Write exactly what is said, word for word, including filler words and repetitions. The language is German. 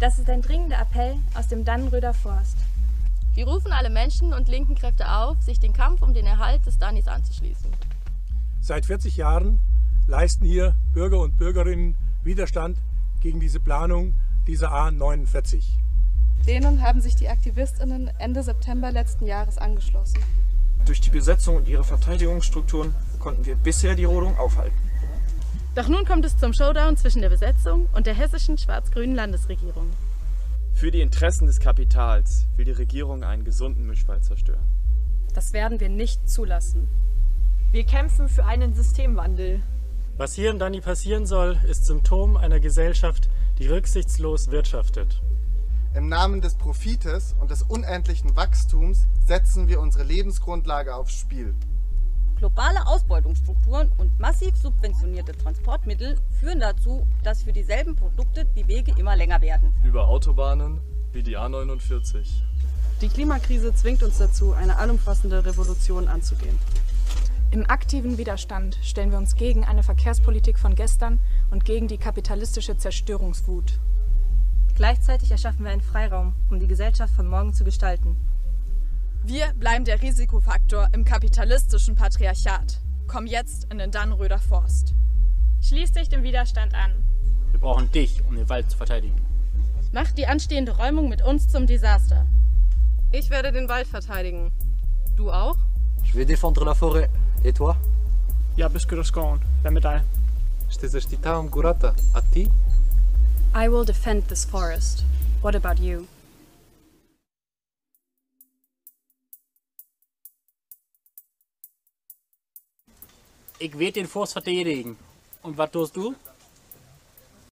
Das ist ein dringender Appell aus dem Dannenröder Forst. Wir rufen alle Menschen und linken Kräfte auf, sich den Kampf um den Erhalt des Dannis anzuschließen. Seit vierzig Jahren leisten hier Bürger und Bürgerinnen Widerstand gegen diese Planung dieser A neunundvierzig. Denen haben sich die AktivistInnen Ende September letzten Jahres angeschlossen. Durch die Besetzung und ihre Verteidigungsstrukturen konnten wir bisher die Rodung aufhalten. Doch nun kommt es zum Showdown zwischen der Besetzung und der hessischen schwarz-grünen Landesregierung. Für die Interessen des Kapitals will die Regierung einen gesunden Mischwald zerstören. Das werden wir nicht zulassen. Wir kämpfen für einen Systemwandel. Was hier im Danny passieren soll, ist Symptom einer Gesellschaft, die rücksichtslos wirtschaftet. Im Namen des Profites und des unendlichen Wachstums setzen wir unsere Lebensgrundlage aufs Spiel. Globale Ausbeutungsstrukturen und massiv subventionierte Transportmittel führen dazu, dass für dieselben Produkte die Wege immer länger werden. Über Autobahnen wie die A neunundvierzig. Die Klimakrise zwingt uns dazu, eine allumfassende Revolution anzugehen. Im aktiven Widerstand stellen wir uns gegen eine Verkehrspolitik von gestern und gegen die kapitalistische Zerstörungswut. Gleichzeitig erschaffen wir einen Freiraum, um die Gesellschaft von morgen zu gestalten. Wir bleiben der Risikofaktor im kapitalistischen Patriarchat. Komm jetzt in den Dannenröder Forst. Schließ dich dem Widerstand an. Wir brauchen dich, um den Wald zu verteidigen. Mach die anstehende Räumung mit uns zum Desaster. Ich werde den Wald verteidigen. Du auch? Je vais défendre la forêt. Et toi? Ja, Biskuraskon, la médaille. Ще защитавам гората, а ти? I will defend this forest. What about you? Ich werde den Forst verteidigen. Und was tust du?